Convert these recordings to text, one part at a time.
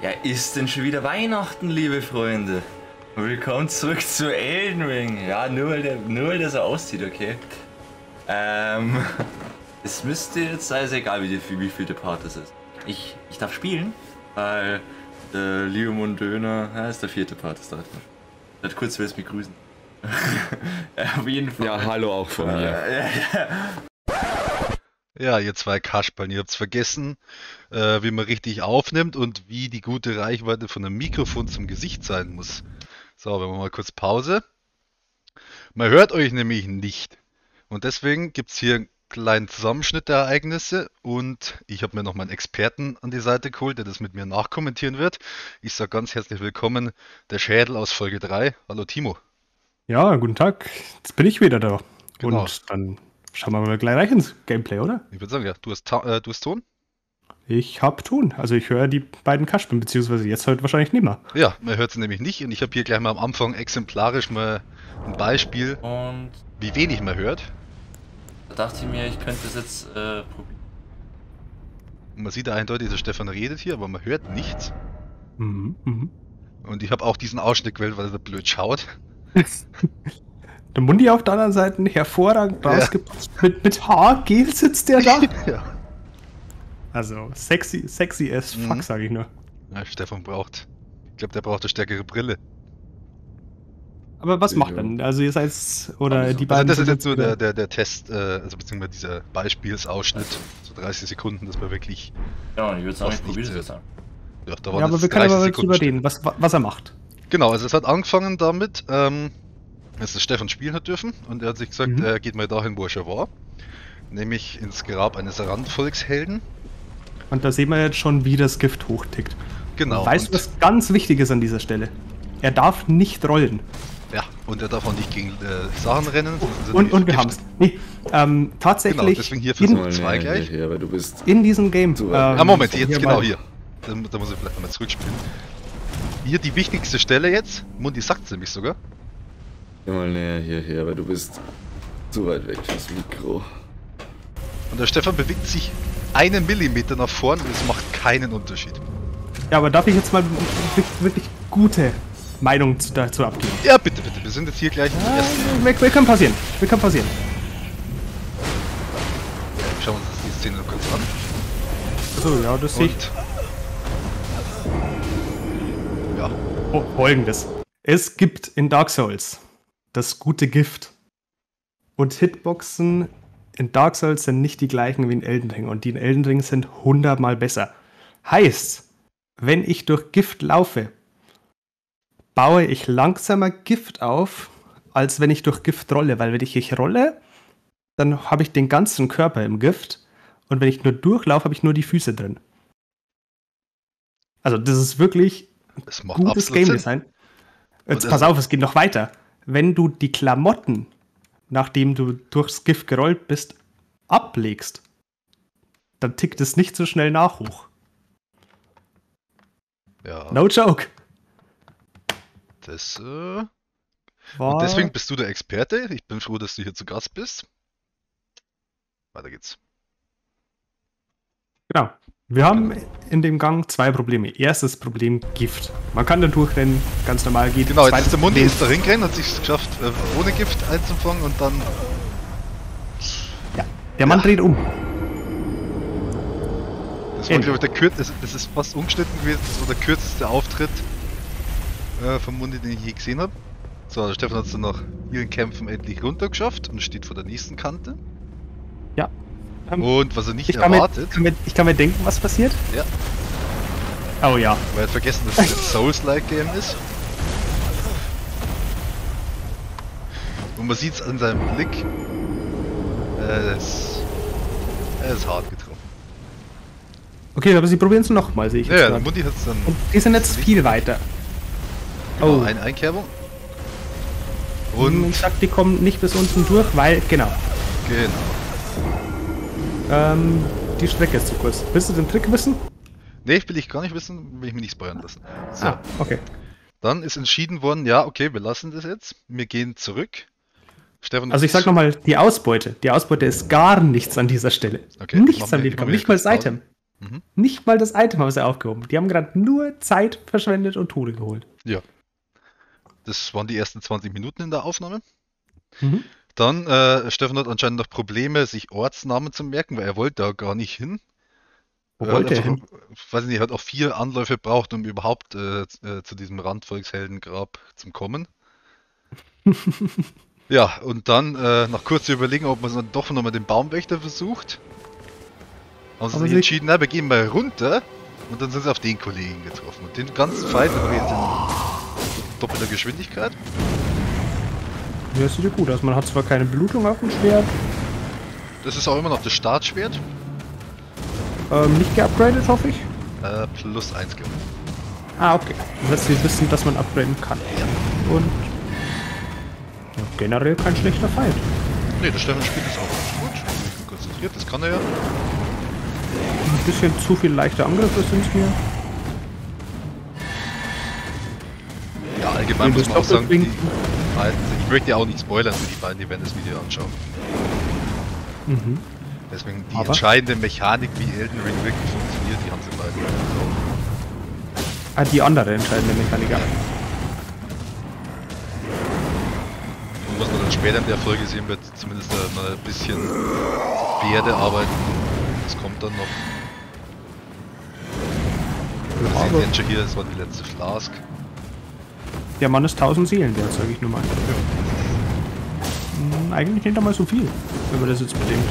Ja, ist denn schon wieder Weihnachten, liebe Freunde? Willkommen zurück zu Elden Ring. Ja, nur weil der so aussieht, okay? Es müsste jetzt, also egal wie viel der Part das ist. Ich darf spielen, weil der Leomund Döner, ja, ist der 4. Part, das dauert noch. Ich werde kurz mich grüßen. Auf jeden Fall. Ja, hallo auch von mir. Ja, ihr zwei Kasperln, ihr habt's vergessen, wie man richtig aufnimmt und wie die gute Reichweite von einem Mikrofon zum Gesicht sein muss. So, wenn wir mal kurz Pause. Man hört euch nämlich nicht. Und deswegen gibt's hier einen kleinen Zusammenschnitt der Ereignisse und ich habe mir noch meinen Experten an die Seite geholt, der das mit mir nachkommentieren wird. Ich sage ganz herzlich willkommen, der Schädel aus Folge 3. Hallo Timo. Ja, guten Tag. Jetzt bin ich wieder da. Genau. Und dann schauen wir mal gleich rein ins Gameplay, oder? Ich würde sagen, ja, du hast Ton? Ich hab Ton. Also ich höre die beiden Kasperln, beziehungsweise jetzt heute wahrscheinlich nicht mehr. Ja, man hört sie nämlich nicht und ich habe hier gleich mal am Anfang exemplarisch mal ein Beispiel, Und wie wenig man hört. da dachte ich mir, ich könnte das jetzt probieren. Und man sieht ja eindeutig, der Stefan redet hier, aber man hört nichts. Mhm. Und ich habe auch diesen Ausschnitt gewählt, weil er blöd schaut. Der Mundi auf der anderen Seite hervorragend rausgepasst. Mit Haargel sitzt der da. Ja. Also sexy as fuck, sage ich nur. Ja, Stefan braucht, ich glaube, der braucht eine stärkere Brille. Aber was macht Ja. dann? Also ihr seid, oder Also, die Also beiden das ist sind jetzt so wieder- der Test, also beziehungsweise dieser Beispielsausschnitt, so 30 Sekunden, dass man wirklich, Ja, und ich würde sagen, Was ich probiere das nicht jetzt an. ja, da Ja, waren aber jetzt wir können 30 aber jetzt Sekunden drüber reden, was er macht. Genau, also es hat angefangen damit, dass der Stefan spielen hat dürfen und er hat sich gesagt, Mhm. er geht mal dahin, wo er schon war, nämlich ins Grab eines Randvolkshelden. Und da sehen wir jetzt schon, wie das Gift hochtickt. Genau. Weißt du, und, was ganz wichtig ist an dieser Stelle? Er darf nicht rollen. ja, und er darf auch nicht gegen Sachen rennen. sondern Und wir Gift. haben es. Nee, tatsächlich Genau, deswegen hier für in, so zwei gleich. Ja, aber du bist. in diesem Game. So, Ah, Moment, jetzt hier genau mal- hier. Da muss ich vielleicht nochmal zurückspielen. Hier die wichtigste Stelle jetzt. Mundi sagt es nämlich sogar. Geh mal näher hierher, aber du bist zu weit weg fürs Mikro. Und der Stefan bewegt sich einen Millimeter nach vorn und es macht keinen Unterschied. Ja, aber darf ich jetzt mal wirklich gute Meinung dazu abgeben? Ja, bitte, bitte. Wir sind jetzt hier gleich im ersten. Wir können passieren. Wir können passieren. Schauen wir uns die Szene noch kurz an. So, ja, das sehe ich. Und. Ja, Folgendes. Es gibt in Dark Souls das gute Gift. Und Hitboxen in Dark Souls sind nicht die gleichen wie in Elden Ring. Und die in Elden Ring sind 100-mal besser. Heißt, wenn ich durch Gift laufe, baue ich langsamer Gift auf, als wenn ich durch Gift rolle. Weil wenn ich rolle, dann habe ich den ganzen Körper im Gift. Und wenn ich nur durchlaufe, habe ich nur die Füße drin. Also das ist wirklich es macht gutes absolut Game Sinn. Design. Und Jetzt es- pass auf, es geht noch weiter. Wenn du die Klamotten, nachdem du durchs Gift gerollt bist, ablegst, dann tickt es nicht so schnell nach hoch. Ja, No joke. das. War, Und deswegen bist du der Experte. Ich bin froh, dass du hier zu Gast bist. Weiter geht's. Genau. Wir haben in dem Gang zwei Probleme. Erstes Problem, Gift. Man kann da durchrennen, ganz normal geht. Genau, jetzt Zweites ist der Mundi Problem, ist da hingerannt, hat sich geschafft, ohne Gift einzufangen und dann. ja, der Mann Ja. dreht um. Das war, glaube ich, das ist fast ungeschnitten gewesen. Das war der kürzeste Auftritt vom Mundi, den ich je gesehen habe. So, der Stefan hat es dann nach vielen Kämpfen endlich runtergeschafft und steht vor der nächsten Kante. Ja. Und was er nicht Ich kann, erwartet, ich kann mir denken, was passiert. Ja. Oh ja. weil er hat vergessen, dass es ein Souls-like Game ist. Und man sieht es an seinem Blick. Er ist hart getroffen. Okay, aber sie probieren es nochmal, sehe ich Ja, jetzt der gerade. Mundi hat es dann. Und die sind jetzt viel weiter. Genau, Oh. eine Einkerbung. Und Und ich sag, die kommen nicht bis unten durch, weil, genau, genau. die Strecke ist zu kurz. Willst du den Trick wissen? Nee, will ich gar nicht wissen, will ich mich nicht spoilern lassen. So, Okay. dann ist entschieden worden, ja, okay, wir lassen das jetzt. Wir gehen zurück. Stefan, Also ich sag nochmal, die Ausbeute ist gar nichts an dieser Stelle. Okay, Nichts machen an wir- dem machen wir nicht mal kurz Pause. Item. Mhm. Nicht mal das Item haben sie aufgehoben. Die haben gerade nur Zeit verschwendet und Tode geholt. Ja. Das waren die ersten 20 Minuten in der Aufnahme. Mhm. Dann, Stefan hat anscheinend noch Probleme, sich Ortsnamen zu merken, weil er wollte da gar nicht hin. Wo Er hat wollte er einfach, hin? weiß ich nicht, er hat auch 4 Anläufe braucht, um überhaupt zu diesem Randvolksheldengrab zu kommen. Ja, und dann, nach kurzer Überlegung, ob man dann doch nochmal den Baumwächter versucht, haben sie Aber sich sie- entschieden, na, wir gehen mal runter. Und dann sind sie auf den Kollegen getroffen. Und den ganzen Fight übrigens in doppelter Geschwindigkeit. Ja, sieht ja gut aus. Man hat zwar keine Blutung auf dem Schwert, Das ist auch immer noch das Startschwert. nicht geupgradet, hoffe ich. Plus 1 gewonnen. Ah, okay. Das heißt, sie wissen, dass man upgraden kann. Und ja, generell kein schlechter Fight. Ne, der Stefan spielt das auch ganz gut. Ich bin konzentriert, das kann er ja. Ein bisschen zu viel leichte Angriffe sind es mir. Ja, allgemein Und muss das man auch sagen, die Doppelblinken. beiden, ich möchte ja auch nicht spoilern für die beiden, die werden das Video anschauen. Mhm. Deswegen die Aber? entscheidende Mechanik, wie Elden Ring wirklich funktioniert, die haben sie beide. Ah, die andere entscheidende Mechanik. Ja. Und was man dann später in der Folge sehen wird, zumindest mal ein bisschen Pferde arbeiten. Das kommt dann noch. Wir sehen aber den schon hier, das war die letzte Flask. der Mann ist 1000 Seelen wert, sage ich nur mal. Eigentlich nicht einmal so viel, wenn man das jetzt bedenkt.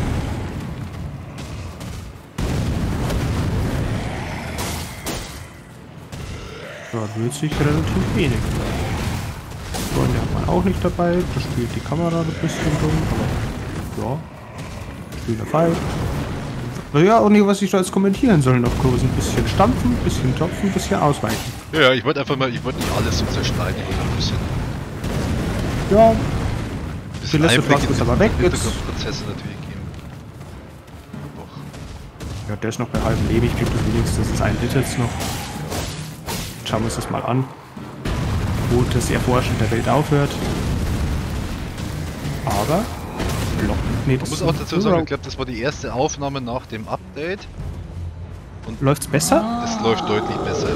Ja, rührt sich relativ wenig. Freunde hat man auch nicht dabei, da spielt die Kamera ein bisschen dumm, aber ja, schöner Fall. Ja, auch nicht, was ich da jetzt kommentieren soll, noch groß. Ein bisschen stampfen, ein bisschen klopfen, ein bisschen ausweichen. Ja, ich wollte einfach mal, ich wollte nicht alles so zerschneiden, ich wollte ein bisschen, Ja, bisschen letzte Einblick Flaske in ist die aber weg jetzt. Hintergrundprozesse natürlich geben. Doch. Ja, der ist noch bei halbem Leben. Ich krieg das wenigstens das ein Hit jetzt noch. Schauen wir uns das mal an. Wo das Erforschen der Welt aufhört. Aber. Block. Nee, Man das muss auch dazu sagen, ich glaube, das war die erste Aufnahme nach dem Update. läuft's besser? Das läuft deutlich besser.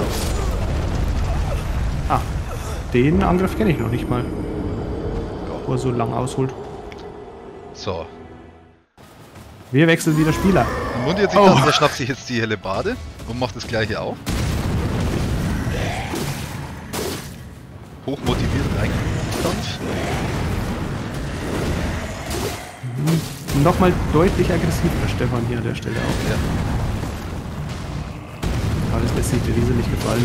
Ah, den Angriff kenne ich noch nicht mal. Wo er so lang ausholt. So. Wir wechseln wieder Spieler. Und Mundi hat sich gedacht, er schnappt sich jetzt die helle Bade und macht das gleiche auch. Hochmotiviert Kampf. Nochmal deutlich aggressiver, Stefan, hier an der Stelle auch. Ja. Aber das lässt sich der Riese nicht gefallen.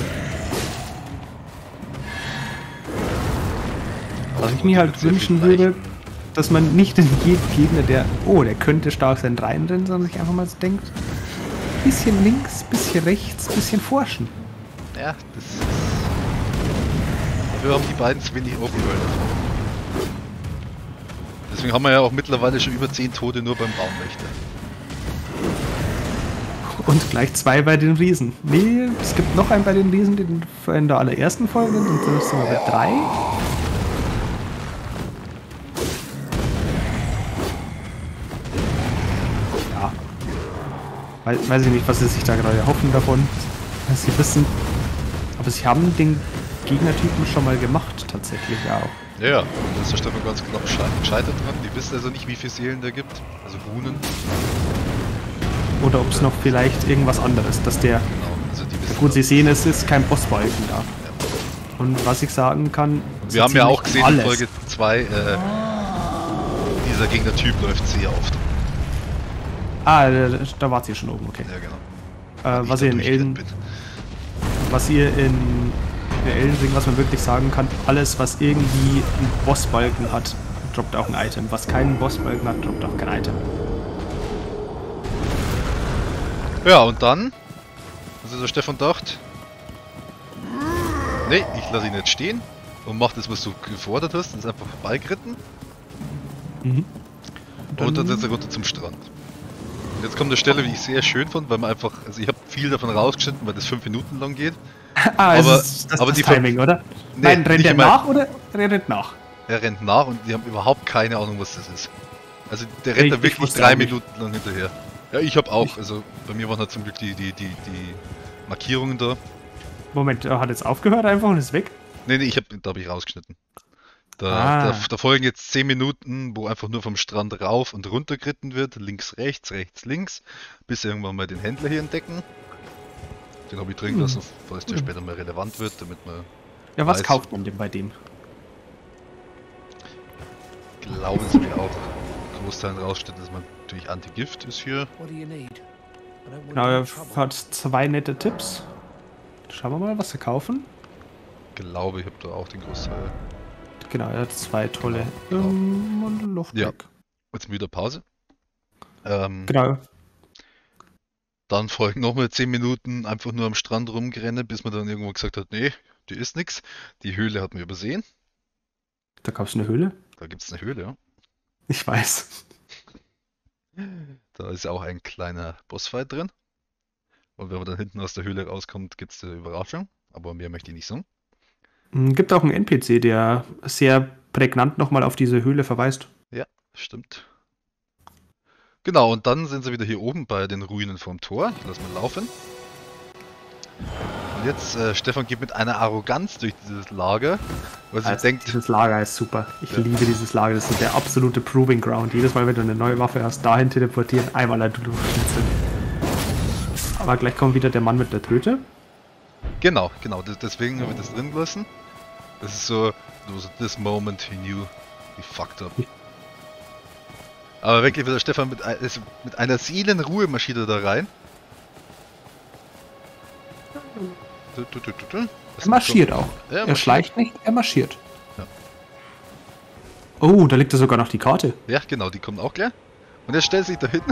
Was ich mir halt wünschen würde, dass man nicht in jeden Gegner, der könnte stark sein, reinrennt, sondern sich einfach mal so denkt, bisschen links, bisschen rechts, bisschen forschen. Ja, das ist... Dafür haben die beiden zu wenig Open World. Deswegen haben wir ja auch mittlerweile schon über 10 Tote nur beim Baumwächter. Und gleich 2 bei den Riesen. Nee, es gibt noch einen bei den Riesen, den in der allerersten Folge, und dann sind wir bei 3. Ja. Weiß ich nicht, was sie sich da gerade erhoffen davon. Was sie wissen. Aber sie haben den Gegnertypen schon mal gemacht, tatsächlich ja auch. Ja, ja, da ist der Stefan ganz knapp gescheitert dran. Die wissen also nicht, wie viele Seelen da gibt. Also Runen. Oder ob es noch vielleicht irgendwas anderes, dass der... Genau. Also die wissen Gut, Sie das. sehen, es ist kein Bossbalken da. Und was ich sagen kann... Wir haben ja auch gesehen in alles. Folge 2, dieser Gegnertyp läuft sehr oft. Ah, da wart ihr schon oben, okay. Ja, genau. Was ihr in Elden... Was ihr in Elden Ring, was man wirklich sagen kann, alles, was irgendwie einen Bossbalken hat, droppt auch ein Item. Was keinen Bossbalken hat, droppt auch kein Item. Ja, und dann, also der Stefan dacht, nee, ich lasse ihn jetzt stehen und mach das, was du gefordert hast, und ist einfach vorbeigeritten. Mhm. Und dann sind sie runter zum Strand. Und jetzt kommt eine Stelle, die ich sehr schön fand, weil man einfach, also ich habe viel davon rausgeschnitten, weil das 5 Minuten lang geht. Ah, aber- das aber ist die das Timing, oder? Nee, Nein, rennt nicht er immer. nach oder er rennt nach? Er rennt nach und die haben überhaupt keine Ahnung, was das ist. Also der rennt Ich da wirklich wusste 3 auch nicht. Minuten lang hinterher. Ja, ich habe auch. Also bei mir waren halt zum Glück die Markierungen da. Moment, er hat jetzt aufgehört einfach und ist weg? Nee, da habe ich rausgeschnitten. Da folgen jetzt 10 Minuten, wo einfach nur vom Strand rauf und runter geritten wird. Links, rechts, links. Bis sie irgendwann mal den Händler hier entdecken. Den habe ich drin lassen, falls der später mal relevant wird, damit man... Ja, was weiß. kauft man denn bei dem? Glauben Sie mir auch. Großteil raussteht, dass man natürlich Anti-Gift ist hier. Genau, er hat 2 nette Tipps. Schauen wir mal, was wir kaufen. Glaube, ich habe da auch den Großteil. Genau, er hat 2 tolle und Luftblick. Ja. Jetzt wieder Pause. Genau. Dann folgen nochmal 10 Minuten einfach nur am Strand rumgerennen, bis man dann irgendwo gesagt hat, nee, die ist nix. Die Höhle hat man übersehen. Da gab es eine Höhle? Da gibt es eine Höhle, ja. Ich weiß. Da ist auch ein kleiner Bossfight drin. Und wenn man dann hinten aus der Höhle rauskommt, gibt es eine Überraschung. Aber mehr möchte ich nicht sagen. Gibt auch einen NPC, der sehr prägnant nochmal auf diese Höhle verweist. Ja, stimmt. Genau, und dann sind sie wieder hier oben bei den Ruinen vom Tor. Ich lasse mal laufen. Und jetzt, Stefan geht mit einer Arroganz durch dieses Lager, weil sie denkt... Dieses Lager ist super. Ich liebe dieses Lager. Das ist der absolute Proving Ground. Jedes Mal, wenn du eine neue Waffe hast, dahin teleportieren, einmal ein durchschnitzeln. Aber gleich kommt wieder der Mann mit der Tröte. Genau, deswegen habe ich das drin gelassen. Das ist so, this moment he knew he fucked up. Aber wirklich, der Stefan mit einer Seelenruhe-Maschine da rein. Er marschiert auch. Ja, er schleicht nicht, er marschiert. Ja. Oh, da liegt ja sogar noch die Karte. Ja, genau, die kommt auch gleich. Und er stellt sich da hin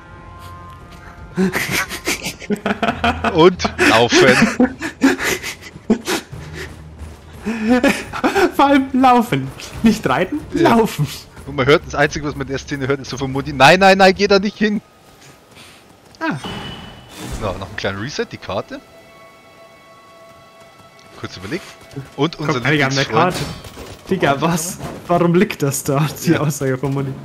und laufen. Vor allem laufen. Nicht reiten, Ja. laufen. Und man hört, das Einzige, was man in der Szene hört, ist so von Mutti, nein, geh da nicht hin. Ah. So, noch einen kleinen Reset, die Karte. Kurz überlegt. Und unser Kommt eigentlich an der Lieblingsfreund. Karte. Digga, was? Warum liegt das da? Die Ja. Aussage von Moni.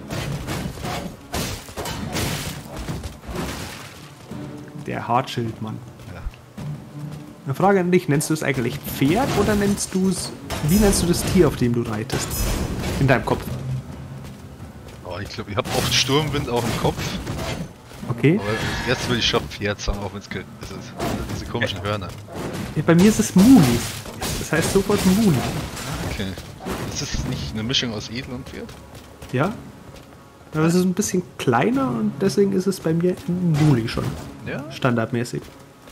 Der Hartschildmann. Ja. Eine Frage an dich, nennst du es eigentlich Pferd oder nennst du es... Wie nennst du das Tier, auf dem du reitest? In deinem Kopf. Oh, ich glaube, ich habe oft Sturmwind auch im Kopf. Okay. Aber jetzt will ich schon Pferd sagen, auch wenn es ist. Diese komischen Hörner. Ja, bei mir ist es Muli. Das heißt sofort Muli. Okay. Ist das nicht eine Mischung aus Edel und Pferd? Ja? Aber es ist ein bisschen kleiner und deswegen ist es bei mir Muli schon. Ja. Standardmäßig.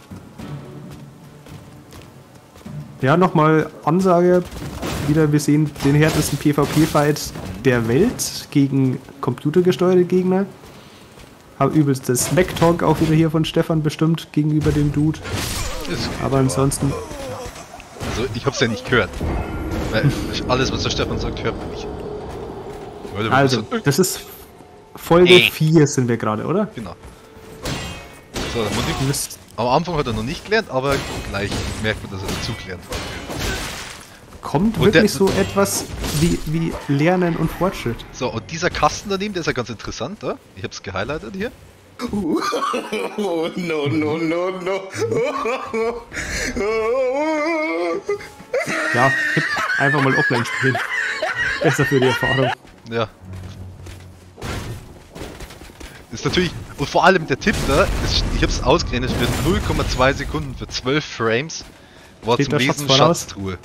Ja, nochmal Ansage. Wieder, wir sehen den härtesten PvP-Fight der Welt gegen computergesteuerte Gegner. Hab übelst das Smack-Talk auch wieder hier von Stefan bestimmt gegenüber dem Dude. Aber ansonsten... Also, ich hab's ja nicht gehört. Weil alles, was der Stefan sagt, hört man nicht. Weil Also, das ist Folge 4 sind wir gerade, oder? Genau. So, der Mutti. Du bist- Am Anfang hat er noch nicht gelernt, aber gleich merkt man, dass er dazu gelernt hat. Kommt Und wirklich der- so etwas wie Lernen und Fortschritt? So, und dieser Kasten daneben, der ist ja ganz interessant, da. Ich hab's gehighlightet hier. Oh, no, no, no, no. Ja, gib einfach mal offline spielen. Besser für die Erfahrung. Ja. Ist natürlich, und vor allem der Tipp da, ich hab's ausgerechnet, für 0,2 Sekunden für 12 Frames war Steht zum da Lesen Schatz voraus? Schatztruhe.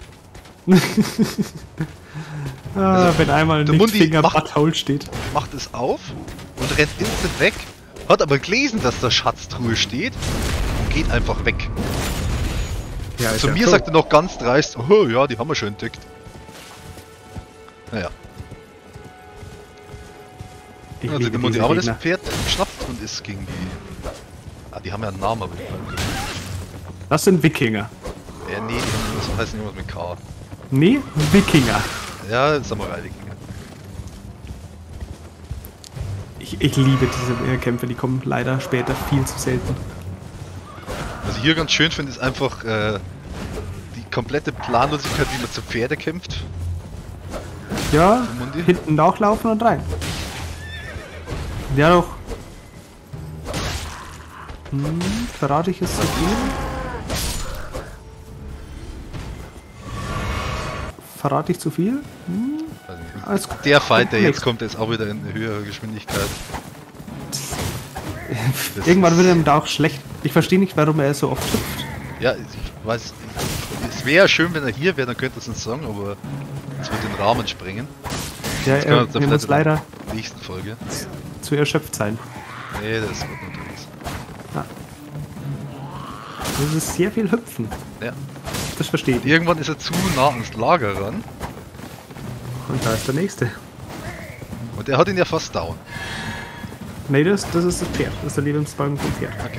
Wenn einmal ein der Mundi Lichtfinger macht- Butthole steht. Macht es auf und rennt instant weg, hat aber gelesen, dass da Schatztruhe steht und geht einfach weg. Ja, Zu mir sagt er noch ganz dreist, oh ja, die haben wir schon entdeckt. Naja, ich also liebe der Mundi diese aber das Gegner. Pferd geschnappt und ist gegen die... Ah, die haben ja einen Namen, aber Das sind Wikinger. nee, die haben irgendwas, heißen irgendwas mit K. Nee, Wikinger. Ja, Samurai-Wikinger. Ich liebe diese Kämpfe, die kommen leider später viel zu selten. Was ich hier ganz schön finde, ist einfach die komplette Planlosigkeit, wie man zu Pferde kämpft. Ja, Mundi? hinten nachlaufen und rein. Ja doch. Verrate ich es zu viel? Verrate ich zu viel? Alles gut. Der Fight, der jetzt Nichts. kommt, der ist auch wieder in eine höhere Geschwindigkeit. Irgendwann wird ihm da auch schlecht. Ich verstehe nicht, warum er so oft hüpft. Ja, ich weiß, es wäre schön, wenn er hier wäre, dann könnte es uns sagen, aber es wird den Rahmen sprengen. Ja, Das können wir er uns dann muss vielleicht in der leider nächsten Folge. zu erschöpft sein. Nee, das wird nicht anders. Das ist sehr viel Hüpfen. Ja. Das verstehe ich. Irgendwann ist er zu nah ans Lager ran Und da ist der nächste. und er hat ihn ja fast down. Nee, das ist das Pferd. Das ist der Lebensbalken vom Pferd. Okay.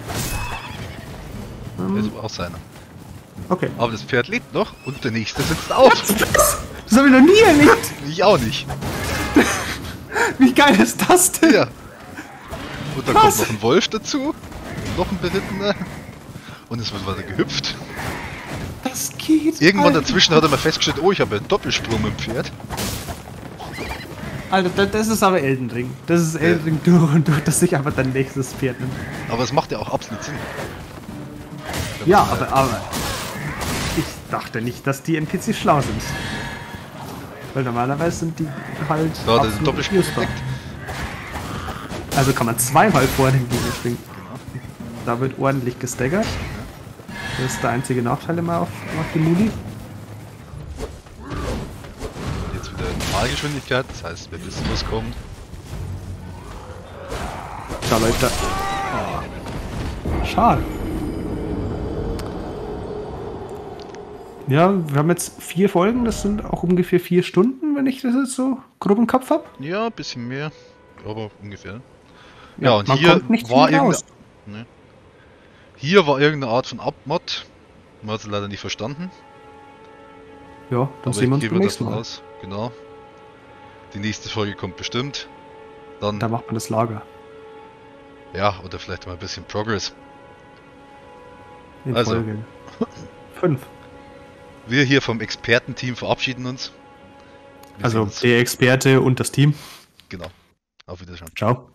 Das ist aber auch seiner. Okay. Aber das Pferd lebt noch und der nächste sitzt auf. Das habe ich noch nie erlebt. Ich auch nicht. Wie geil ist das denn? Ja. Und dann Was? kommt noch ein Wolf dazu. Noch ein Berittener. Und es wird weiter gehüpft. Das geht. Irgendwann Alter. dazwischen hat er mal festgestellt, oh, ich habe einen Doppelsprung mit dem Pferd. Alter, das ist aber Elden Ring. Das ist Elden Ring durch und durch, dass sich einfach dein nächstes Pferd nimmt. Aber es macht ja auch absolut Sinn. Ja, aber ich dachte nicht, dass die NPCs schlau sind. Weil normalerweise sind die halt. Da hat er den absolut Doppelsprung useful. entdeckt. Also kann man zweimal vor dem Gegner springen. Genau. Da wird ordentlich gestaggert. Das ist der einzige Nachteil immer auf dem Muli. Und jetzt wieder Normalgeschwindigkeit, das heißt, wir wissen, was kommt. Da läuft er. Schade. Ja, wir haben jetzt 4 Folgen, das sind auch ungefähr 4 Stunden, wenn ich das jetzt so grob im Kopf habe. Ja, ein bisschen mehr, aber ungefähr. Ja, und man hier kommt nicht war viel raus. irgendeine, hier war irgendeine Art von Abmod. Man hat es leider nicht verstanden. Ja, dann Aber sehen wir uns ich beim gehe nächsten davon Mal. aus. Genau. Die nächste Folge kommt bestimmt. Dann, Da macht man das Lager. ja, oder vielleicht mal ein bisschen Progress. In Also. Folge 5. Wir hier vom Expertenteam verabschieden uns. Wir Also sehen uns. der Experte und das Team. Genau. Auf Wiedersehen. Ciao.